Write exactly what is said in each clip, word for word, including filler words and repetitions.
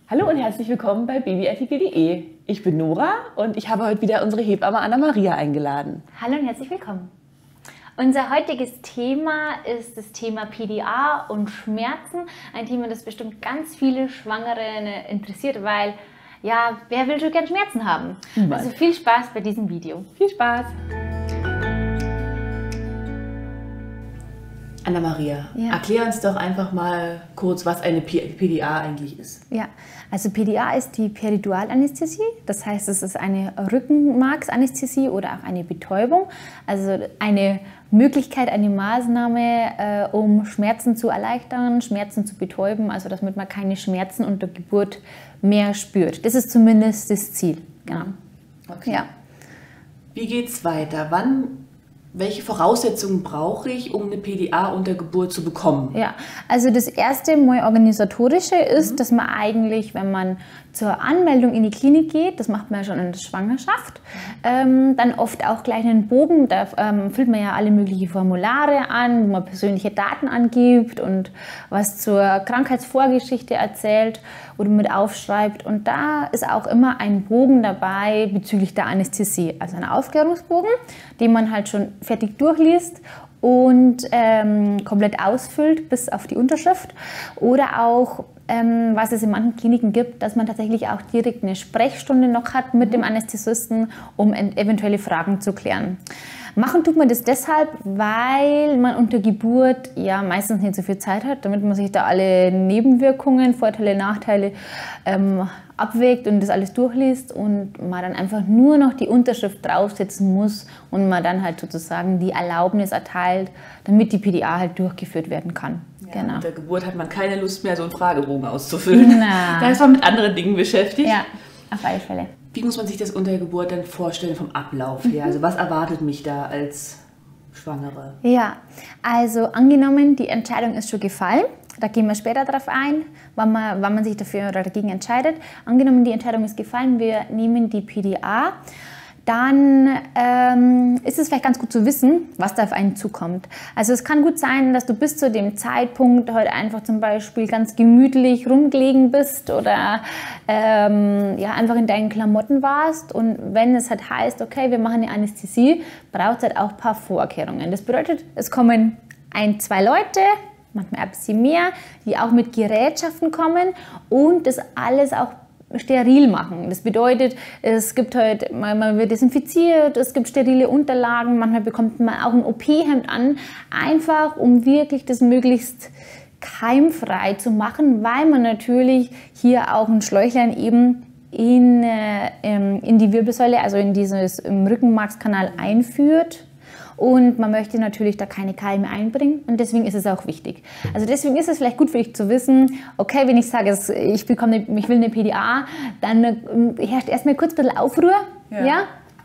Hallo und herzlich willkommen bei babyartikel punkt de. Ich bin Nora und ich habe heute wieder unsere Hebamme Anna-Maria eingeladen. Hallo und herzlich willkommen. Unser heutiges Thema ist das Thema P D A und Schmerzen. Ein Thema, das bestimmt ganz viele Schwangere interessiert, weil, ja, wer will schon gern Schmerzen haben? Niemand. Also viel Spaß bei diesem Video. Viel Spaß! Anna-Maria, Ja. erklär uns doch einfach mal kurz, was eine P D A eigentlich ist. Ja, also P D A ist die Peridualanästhesie. Das heißt, es ist eine Rückenmarksanästhesie oder auch eine Betäubung. Also eine Möglichkeit, eine Maßnahme, äh, um Schmerzen zu erleichtern, Schmerzen zu betäuben, also damit man keine Schmerzen unter Geburt mehr spürt. Das ist zumindest das Ziel. Genau. Okay. Ja. Wie geht's weiter? Wann, welche Voraussetzungen brauche ich, um eine P D A unter Geburt zu bekommen? Ja, also das erste mal organisatorische ist, mhm. dass man eigentlich, wenn man zur Anmeldung in die Klinik geht, das macht man ja schon in der Schwangerschaft, ähm, dann oft auch gleich einen Bogen, da ähm, füllt man ja alle möglichen Formulare an, wo man persönliche Daten angibt und was zur Krankheitsvorgeschichte erzählt oder mit aufschreibt. Und da ist auch immer ein Bogen dabei bezüglich der Anästhesie, also ein Aufklärungsbogen, den man halt schon fertig durchliest und ähm, komplett ausfüllt bis auf die Unterschrift. Oder auch, ähm, was es in manchen Kliniken gibt, dass man tatsächlich auch direkt eine Sprechstunde noch hat mit dem Anästhesisten, um eventuelle Fragen zu klären. Machen tut man das deshalb, weil man unter Geburt ja meistens nicht so viel Zeit hat, damit man sich da alle Nebenwirkungen, Vorteile, Nachteile ähm, abwägt und das alles durchliest und man dann einfach nur noch die Unterschrift draufsetzen muss und man dann halt sozusagen die Erlaubnis erteilt, damit die P D A halt durchgeführt werden kann. Ja, genau. Unter Geburt hat man keine Lust mehr, so einen Fragebogen auszufüllen. Na. Da ist man mit anderen Dingen beschäftigt. Ja, auf alle Fälle. Wie muss man sich das unter Geburt dann vorstellen vom Ablauf her? Also was erwartet mich da als Schwangere? Ja, also angenommen, die Entscheidung ist schon gefallen, da gehen wir später darauf ein, wann man, wann man sich dafür oder dagegen entscheidet. Angenommen, die Entscheidung ist gefallen, wir nehmen die P D A, dann ähm, ist es vielleicht ganz gut zu wissen, was da auf einen zukommt. Also es kann gut sein, dass du bis zu dem Zeitpunkt heute einfach zum Beispiel ganz gemütlich rumgelegen bist oder ähm, ja, einfach in deinen Klamotten warst. Und wenn es halt heißt, okay, wir machen eine Anästhesie, braucht es halt auch ein paar Vorkehrungen. Das bedeutet, es kommen ein, zwei Leute, manchmal ein bisschen mehr, die auch mit Gerätschaften kommen und das alles auch steril machen. Das bedeutet, es gibt halt, man wird desinfiziert, es gibt sterile Unterlagen, manchmal bekommt man auch ein O P-Hemd an, einfach um wirklich das möglichst keimfrei zu machen, weil man natürlich hier auch ein Schläuchlein eben in, äh, in die Wirbelsäule, also in dieses im Rückenmarkskanal einführt. Und man möchte natürlich da keine Keime einbringen und deswegen ist es auch wichtig. Also deswegen ist es vielleicht gut für dich zu wissen, okay, wenn ich sage, ich, bekomme eine, ich will eine P D A, dann herrscht erstmal kurz ein bisschen Aufruhr, ja. ja?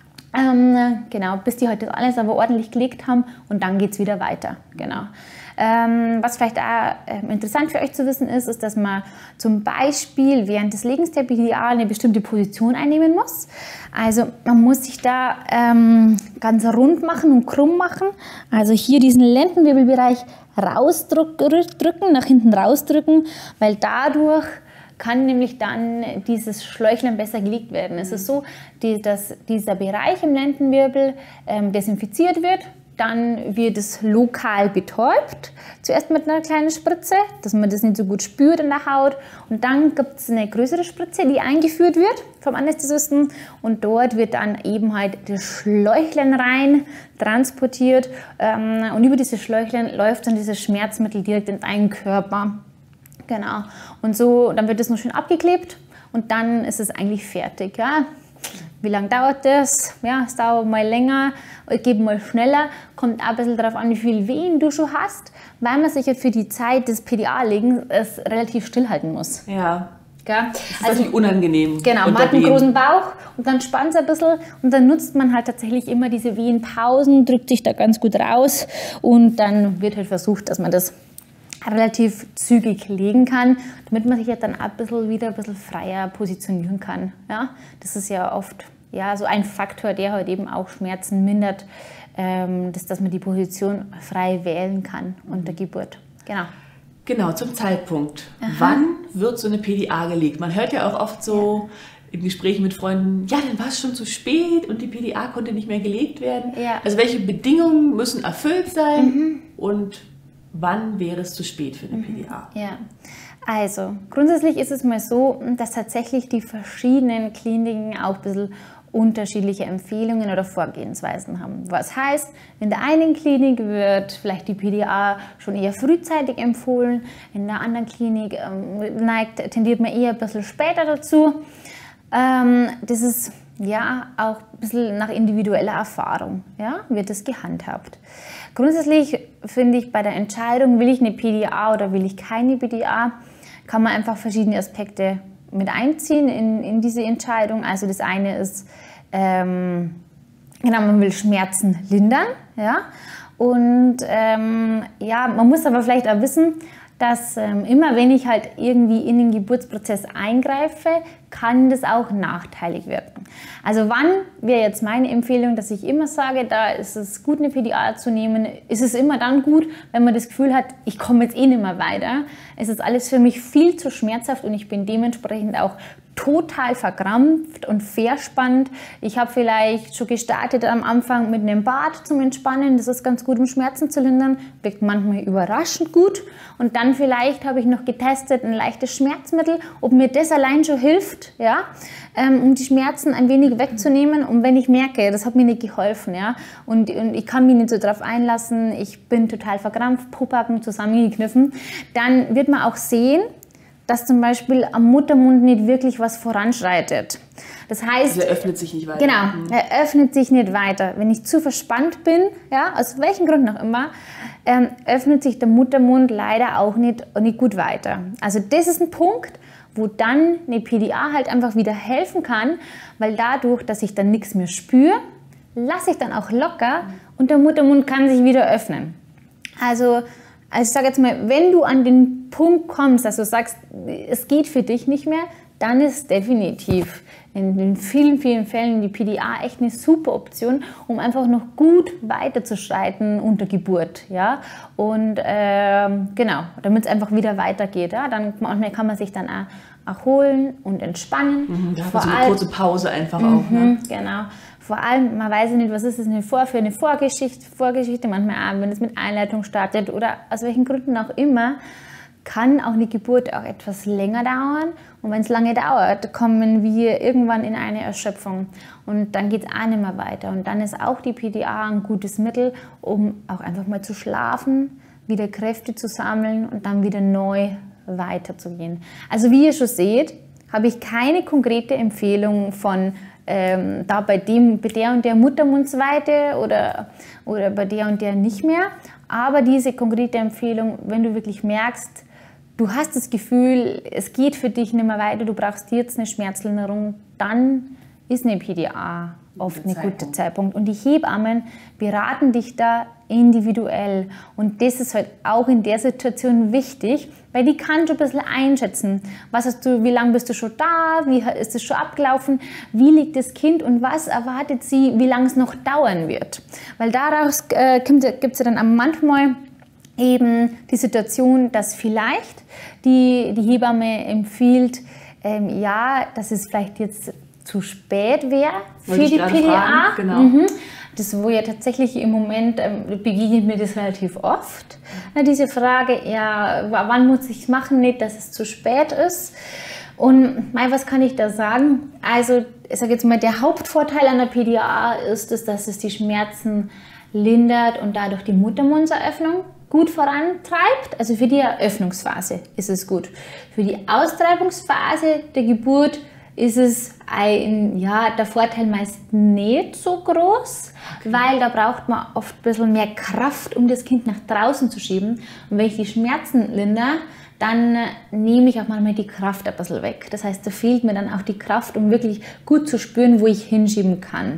Ähm, genau, bis die heute das alles aber ordentlich gelegt haben und dann geht es wieder weiter, genau. Ähm, was vielleicht auch äh, interessant für euch zu wissen ist, ist, dass man zum Beispiel während des Legens der P D A eine bestimmte Position einnehmen muss. Also man muss sich da ähm, ganz rund machen und krumm machen. Also hier diesen Lendenwirbelbereich rausdrücken, nach hinten rausdrücken, weil dadurch kann nämlich dann dieses Schläuchlein besser gelegt werden. Es ist so, die, dass dieser Bereich im Lendenwirbel ähm, desinfiziert wird. Dann wird es lokal betäubt, zuerst mit einer kleinen Spritze, dass man das nicht so gut spürt in der Haut. Und dann gibt es eine größere Spritze, die eingeführt wird vom Anästhesisten. Und dort wird dann eben halt das Schläuchlein rein transportiert. Und über dieses Schläuchlein läuft dann dieses Schmerzmittel direkt in deinen Körper. Genau. Und so, dann wird es noch schön abgeklebt und dann ist es eigentlich fertig. Ja? Wie lange dauert das? Ja, es dauert mal länger, geht mal schneller. Kommt auch ein bisschen darauf an, wie viel Wehen du schon hast, weil man sich ja für die Zeit des P D A-Legens es relativ stillhalten muss. Ja. Ja? Das ist also natürlich unangenehm. Genau, man hat einen großen Bauch und dann spannt es ein bisschen und dann nutzt man halt tatsächlich immer diese Wehenpausen, drückt sich da ganz gut raus und dann wird halt versucht, dass man das relativ zügig legen kann, damit man sich ja dann ein bisschen wieder ein bisschen freier positionieren kann. Ja? Das ist ja oft ja, so ein Faktor, der halt eben auch Schmerzen mindert, ähm, dass, dass man die Position frei wählen kann unter Geburt. Genau. Genau, zum Zeitpunkt. Aha. Wann wird so eine P D A gelegt? Man hört ja auch oft so in Gesprächen mit Freunden, ja, dann war es schon zu spät und die P D A konnte nicht mehr gelegt werden. Ja. Also welche Bedingungen müssen erfüllt sein mhm. und wann wäre es zu spät für eine mhm. P D A? Ja, also grundsätzlich ist es mal so, dass tatsächlich die verschiedenen Kliniken auch ein bisschen unterschiedliche Empfehlungen oder Vorgehensweisen haben. Was heißt, in der einen Klinik wird vielleicht die P D A schon eher frühzeitig empfohlen, in der anderen Klinik ähm, neigt, tendiert man eher ein bisschen später dazu. Ähm, das ist ja auch ein bisschen nach individueller Erfahrung, ja, wird das gehandhabt. Grundsätzlich finde ich bei der Entscheidung, will ich eine P D A oder will ich keine P D A, kann man einfach verschiedene Aspekte mit einziehen in, in diese Entscheidung. Also das eine ist, ähm, genau, man will Schmerzen lindern, ja, und ähm, ja, man muss aber vielleicht auch wissen, dass ähm, immer wenn ich halt irgendwie in den Geburtsprozess eingreife, kann das auch nachteilig wirken. Also wann wäre jetzt meine Empfehlung, dass ich immer sage, da ist es gut, eine P D A zu nehmen, ist es immer dann gut, wenn man das Gefühl hat, ich komme jetzt eh nicht mehr weiter. Es ist alles für mich viel zu schmerzhaft und ich bin dementsprechend auch total verkrampft und verspannt. Ich habe vielleicht schon gestartet am Anfang mit einem Bad zum Entspannen, das ist ganz gut, um Schmerzen zu lindern, wirkt manchmal überraschend gut. Und dann vielleicht habe ich noch getestet ein leichtes Schmerzmittel, ob mir das allein schon hilft, ja, ähm, um die Schmerzen ein wenig wegzunehmen. Und wenn ich merke, das hat mir nicht geholfen, ja, und, und ich kann mich nicht so drauf einlassen, ich bin total verkrampft, Pobacken zusammengekniffen, dann wird man auch sehen, dass zum Beispiel am Muttermund nicht wirklich was voranschreitet. Das heißt, also er öffnet sich nicht weiter. Genau, er öffnet sich nicht weiter. Wenn ich zu verspannt bin, ja, aus welchen Gründen auch immer, ähm, öffnet sich der Muttermund leider auch nicht, nicht gut weiter. Also das ist ein Punkt, wo dann eine P D A halt einfach wieder helfen kann, weil dadurch, dass ich dann nichts mehr spüre, lasse ich dann auch locker und der Muttermund kann sich wieder öffnen. Also Also ich sage jetzt mal, wenn du an den Punkt kommst, dass du sagst, es geht für dich nicht mehr, dann ist definitiv in den vielen, vielen Fällen die P D A echt eine super Option, um einfach noch gut weiterzuschreiten unter Geburt. Ja? Und ähm, genau, damit es einfach wieder weitergeht. Ja? Dann manchmal kann man sich dann auch erholen und entspannen. Mhm, da hat man so eine kurze Pause einfach auch. Mhm, ne? Genau. Vor allem, man weiß ja nicht, was ist das für eine Vorgeschichte, Vorgeschichte, manchmal auch, wenn es mit Einleitung startet oder aus welchen Gründen auch immer, kann auch eine Geburt auch etwas länger dauern. Und wenn es lange dauert, kommen wir irgendwann in eine Erschöpfung und dann geht es auch nicht mehr weiter. Und dann ist auch die P D A ein gutes Mittel, um auch einfach mal zu schlafen, wieder Kräfte zu sammeln und dann wieder neu weiterzugehen. Also wie ihr schon seht, habe ich keine konkrete Empfehlung von Ähm, da bei, dem, bei der und der Muttermundsweite oder, oder bei der und der nicht mehr. Aber diese konkrete Empfehlung, wenn du wirklich merkst, du hast das Gefühl, es geht für dich nicht mehr weiter, du brauchst jetzt eine Schmerzlinderung, dann ist eine P D A oft ein guter Zeitpunkt. Und die Hebammen beraten dich da individuell. Und das ist halt auch in der Situation wichtig, weil die kann schon ein bisschen einschätzen. Was hast du, wie lange bist du schon da? Wie ist es schon abgelaufen? Wie liegt das Kind und was erwartet sie, wie lange es noch dauern wird? Weil daraus äh, gibt es ja dann manchmal eben die Situation, dass vielleicht die, die Hebamme empfiehlt, ähm, ja, dass es vielleicht jetzt zu spät wäre für die P D A. Genau. Mhm. Das, wo ja tatsächlich im Moment ähm, begegnet mir das relativ oft. Na, diese Frage, ja, wann muss ich es machen, nicht, dass es zu spät ist. Und mei, was kann ich da sagen? Also, ich sage jetzt mal, der Hauptvorteil an der P D A ist es, dass es die Schmerzen lindert und dadurch die Muttermundseröffnung gut vorantreibt. Also für die Eröffnungsphase ist es gut. Für die Austreibungsphase der Geburt ist es ein, ja, der Vorteil meist nicht so groß, okay, weil da braucht man oft ein bisschen mehr Kraft, um das Kind nach draußen zu schieben. Und wenn ich die Schmerzen lindere, dann nehme ich auch manchmal die Kraft ein bisschen weg. Das heißt, da fehlt mir dann auch die Kraft, um wirklich gut zu spüren, wo ich hinschieben kann.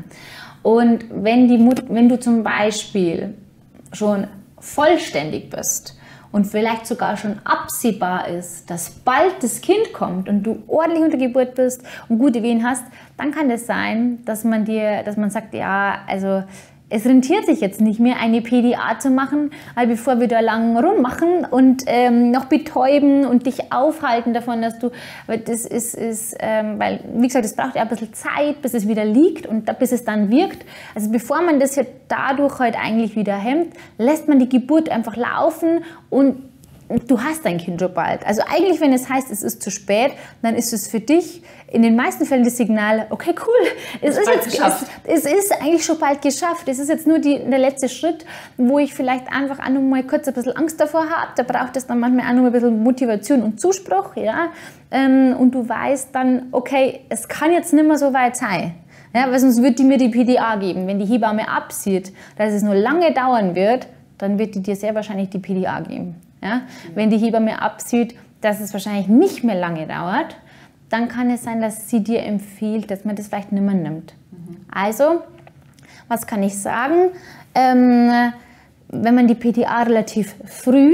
Und wenn, die Mut- wenn du zum Beispiel schon vollständig bist und vielleicht sogar schon absehbar ist, dass bald das Kind kommt und du ordentlich unter Geburt bist und gute Wehen hast, dann kann es sein, dass man dir, dass man sagt, ja, also es rentiert sich jetzt nicht mehr, eine P D A zu machen, weil bevor wir da lang rummachen und ähm, noch betäuben und dich aufhalten davon, dass du, weil das ist, ist ähm, weil, wie gesagt, es braucht ja ein bisschen Zeit, bis es wieder liegt und bis es dann wirkt. Also bevor man das ja dadurch halt eigentlich wieder hemmt, lässt man die Geburt einfach laufen und du hast dein Kind schon bald. Also eigentlich, wenn es heißt, es ist zu spät, dann ist es für dich in den meisten Fällen das Signal, okay, cool, es ist, jetzt, es, es ist eigentlich schon bald geschafft. Es ist jetzt nur die, der letzte Schritt, wo ich vielleicht einfach auch noch mal kurz ein bisschen Angst davor habe. Da braucht es dann manchmal auch noch ein bisschen Motivation und Zuspruch. Ja? Und du weißt dann, okay, es kann jetzt nicht mehr so weit sein. Ja, weil sonst wird die mir die P D A geben. Wenn die Hebamme absieht, dass es nur lange dauern wird, dann wird die dir sehr wahrscheinlich die P D A geben. Ja? Wenn die Hebamme absieht, dass es wahrscheinlich nicht mehr lange dauert, dann kann es sein, dass sie dir empfiehlt, dass man das vielleicht nicht mehr nimmt. Mhm. Also, was kann ich sagen? Ähm, wenn man die P D A relativ früh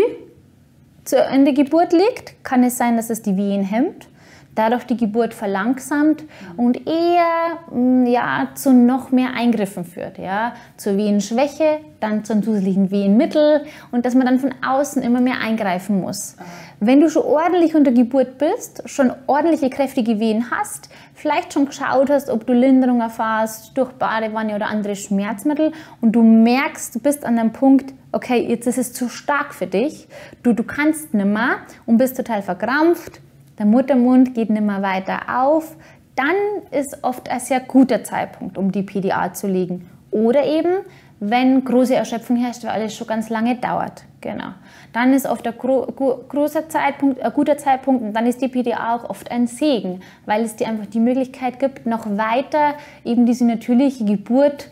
zu Ende Geburt legt, kann es sein, dass es die Wehen hemmt, dadurch die Geburt verlangsamt und eher ja, zu noch mehr Eingriffen führt. Ja? Zur Wehenschwäche, dann zum zusätzlichen Wehenmittel und dass man dann von außen immer mehr eingreifen muss. Wenn du schon ordentlich unter Geburt bist, schon ordentliche kräftige Wehen hast, vielleicht schon geschaut hast, ob du Linderung erfährst durch Badewanne oder andere Schmerzmittel und du merkst, du bist an einem Punkt, okay, jetzt ist es zu stark für dich, du, du kannst nicht mehr und bist total verkrampft, der Muttermund geht nicht mehr weiter auf, dann ist oft ein sehr guter Zeitpunkt, um die P D A zu legen. Oder eben, wenn große Erschöpfung herrscht, weil alles schon ganz lange dauert. Genau. Dann ist oft ein gro großer Zeitpunkt, ein guter Zeitpunkt und dann ist die P D A auch oft ein Segen, weil es dir einfach die Möglichkeit gibt, noch weiter eben diese natürliche Geburt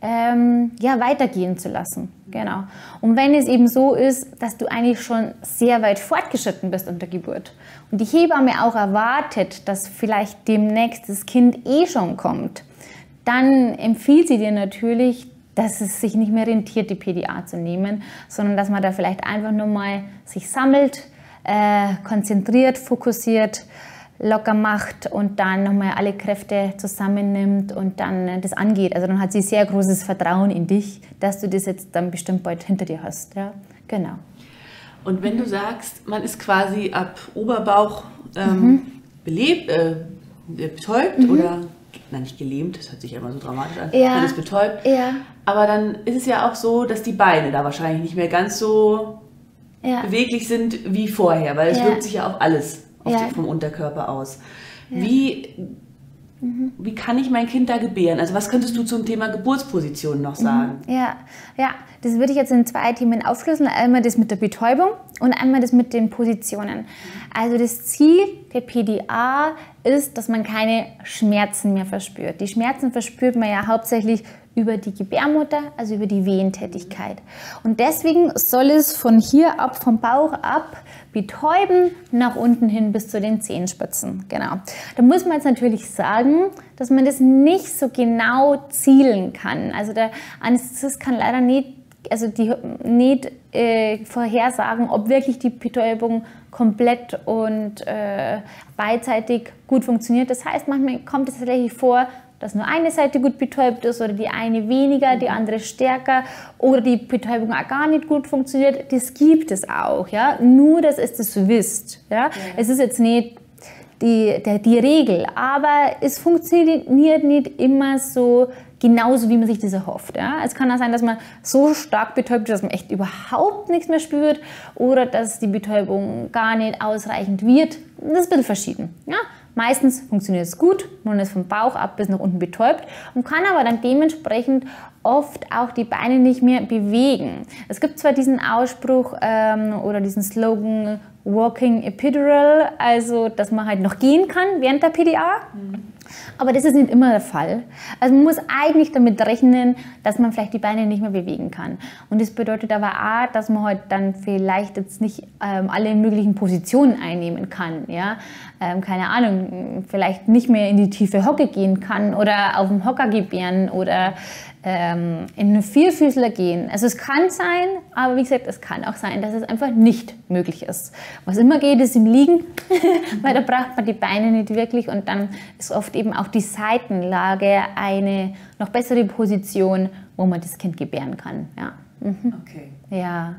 ähm, ja, weitergehen zu lassen. Genau. Und wenn es eben so ist, dass du eigentlich schon sehr weit fortgeschritten bist unter Geburt und die Hebamme auch erwartet, dass vielleicht demnächst das Kind eh schon kommt, dann empfiehlt sie dir natürlich, dass es sich nicht mehr rentiert, die P D A zu nehmen, sondern dass man da vielleicht einfach nur mal sich sammelt, äh, konzentriert, fokussiert, locker macht und dann nochmal alle Kräfte zusammennimmt und dann das angeht. Also dann hat sie sehr großes Vertrauen in dich, dass du das jetzt dann bestimmt bald hinter dir hast. Ja, genau. Und wenn du sagst, man ist quasi ab Oberbauch ähm, mhm. belebt, äh, betäubt mhm. oder, nein, nicht gelähmt, das hört sich ja immer so dramatisch an, ja. man ist betäubt, ja. aber dann ist es ja auch so, dass die Beine da wahrscheinlich nicht mehr ganz so ja. beweglich sind wie vorher, weil es ja. wirkt sich ja auf alles auf ja. die, vom Unterkörper aus. Ja. Wie, mhm. wie kann ich mein Kind da gebären? Also was könntest du zum Thema Geburtsposition noch sagen? Ja, ja, das würde ich jetzt in zwei Themen aufschlüsseln. Einmal das mit der Betäubung und einmal das mit den Positionen. Also das Ziel der P D A ist, dass man keine Schmerzen mehr verspürt. Die Schmerzen verspürt man ja hauptsächlich über die Gebärmutter, also über die Wehentätigkeit. Und deswegen soll es von hier ab, vom Bauch ab, betäuben, nach unten hin bis zu den Zehenspitzen. Genau. Da muss man jetzt natürlich sagen, dass man das nicht so genau zielen kann. Also der Anästhesist kann leider nicht, also die, nicht äh, vorhersagen, ob wirklich die Betäubung komplett und äh, beidseitig gut funktioniert. Das heißt, manchmal kommt es tatsächlich vor, dass nur eine Seite gut betäubt ist oder die eine weniger, die andere stärker oder die Betäubung auch gar nicht gut funktioniert. Das gibt es auch, ja? Nur, dass es das wisst. Ja? Ja. Es ist jetzt nicht die, der, die Regel, aber es funktioniert nicht immer so genauso, wie man sich das erhofft. Ja? Es kann auch sein, dass man so stark betäubt ist, dass man echt überhaupt nichts mehr spürt oder dass die Betäubung gar nicht ausreichend wird. Das ist ein bisschen verschieden. Ja? Meistens funktioniert es gut, man ist vom Bauch ab bis nach unten betäubt und kann aber dann dementsprechend oft auch die Beine nicht mehr bewegen. Es gibt zwar diesen Ausspruch ähm, oder diesen Slogan Walking Epidural, also dass man halt noch gehen kann während der P D A. Mhm. Aber das ist nicht immer der Fall. Also man muss eigentlich damit rechnen, dass man vielleicht die Beine nicht mehr bewegen kann. Und das bedeutet aber auch, dass man halt dann vielleicht jetzt nicht ähm, alle möglichen Positionen einnehmen kann. Ja? Ähm, keine Ahnung, vielleicht nicht mehr in die tiefe Hocke gehen kann oder auf dem Hocker gebären oder ähm, in einen Vierfüßler gehen. Also es kann sein, aber wie gesagt, es kann auch sein, dass es einfach nicht möglich ist. Was immer geht, ist im Liegen, weil da braucht man die Beine nicht wirklich und dann ist oft eben auch die Seitenlage eine noch bessere Position, wo man das Kind gebären kann. Ja. Mhm. Okay. Ja.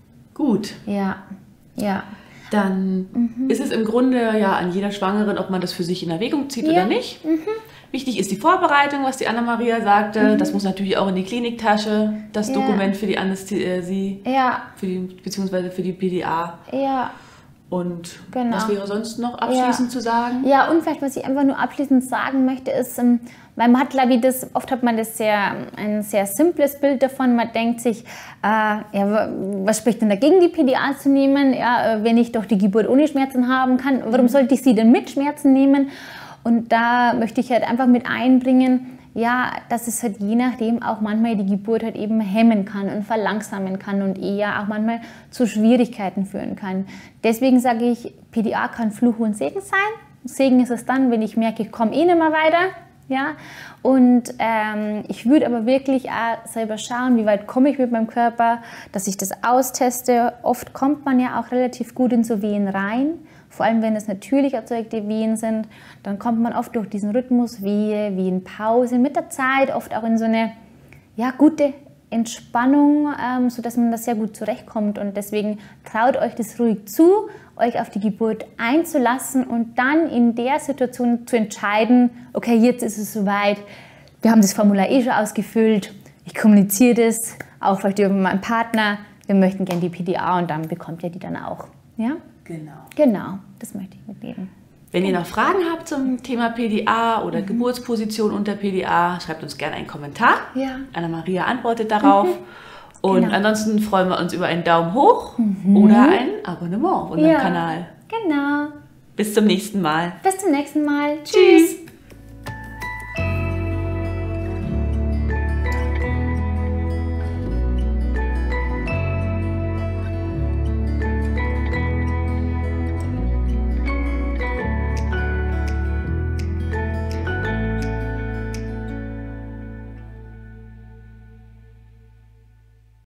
Gut. Ja. Ja. Dann mhm. ist es im Grunde ja an jeder Schwangeren, ob man das für sich in Erwägung zieht ja. oder nicht. Mhm. Wichtig ist die Vorbereitung, was die Anna-Maria sagte. Mhm. Das muss natürlich auch in die Kliniktasche, das ja. Dokument für die Anästhesie, ja. für die, beziehungsweise für die P D A. Ja. Und genau. was wäre sonst noch abschließend ja. zu sagen? Ja, und vielleicht, was ich einfach nur abschließend sagen möchte, ist, weil man hat, glaube ich, das, oft hat man das sehr, ein sehr simples Bild davon. Man denkt sich, äh, ja, was spricht denn dagegen, die P D A zu nehmen, ja, wenn ich doch die Geburt ohne Schmerzen haben kann? Warum sollte ich sie denn mit Schmerzen nehmen? Und da möchte ich halt einfach mit einbringen, ja, dass es halt je nachdem auch manchmal die Geburt halt eben hemmen kann und verlangsamen kann und eher auch manchmal zu Schwierigkeiten führen kann. Deswegen sage ich, P D A kann Fluch und Segen sein. Segen ist es dann, wenn ich merke, ich komme eh nicht mehr weiter. Ja? Und ähm, ich würde aber wirklich auch selber schauen, wie weit komme ich mit meinem Körper, dass ich das austeste. Oft kommt man ja auch relativ gut in so Wehen rein. Vor allem, wenn es natürlich erzeugte Wehen sind, dann kommt man oft durch diesen Rhythmus Wehe, Wehenpause, mit der Zeit oft auch in so eine ja, gute Entspannung, ähm, sodass man da sehr gut zurechtkommt. Und deswegen traut euch das ruhig zu, euch auf die Geburt einzulassen und dann in der Situation zu entscheiden, okay, jetzt ist es soweit, wir haben das Formular eh schon ausgefüllt, ich kommuniziere das, auch vielleicht über meinen Partner, wir möchten gerne die P D A und dann bekommt ihr die dann auch. Ja? Genau. Genau, das möchte ich mitgeben. Wenn ihr noch Fragen habt zum Thema P D A oder mhm. Geburtsposition unter P D A, schreibt uns gerne einen Kommentar. Ja. Anna-Maria antwortet darauf. Mhm. Und genau. ansonsten freuen wir uns über einen Daumen hoch mhm. oder ein Abonnement auf unserem ja. Kanal. Genau. Bis zum nächsten Mal. Bis zum nächsten Mal. Tschüss.